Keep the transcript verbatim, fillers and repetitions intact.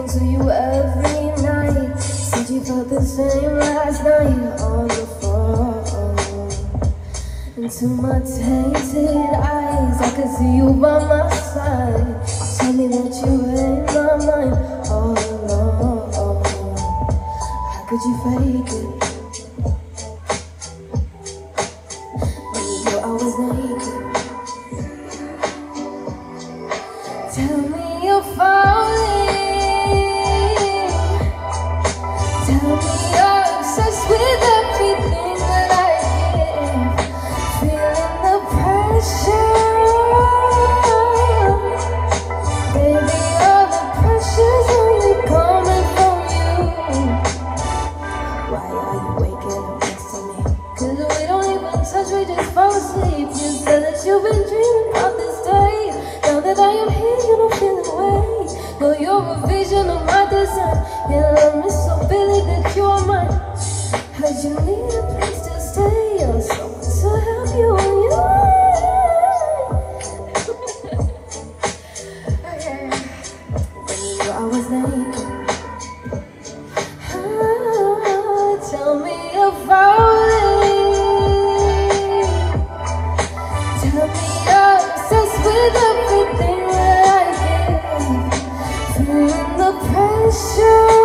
to you every night. Said you felt the same last night on the phone. Into my tainted eyes, I could see you by my side. Tell me that you ain't my mind all alone. How could you fake it? When you knew I was naked. Tell me you're falling. Tell me you're obsessed with everything that I give. Feeling the pressure. Baby, all the pressure's only coming from you. Why are you waking up next to me? Cause we don't even touch, we just fall asleep. You said that you've been dreaming about this day. Now that I am here, you don't feel away. Well, you're a vision of my design. You love me so badly that you are mine. Heard you need a place to stay, or someone to help you on your way. Okay. When you knew I was naked. Ah, tell me you're falling. Tell me you're obsessed with everything that I give. Feeling the pressure.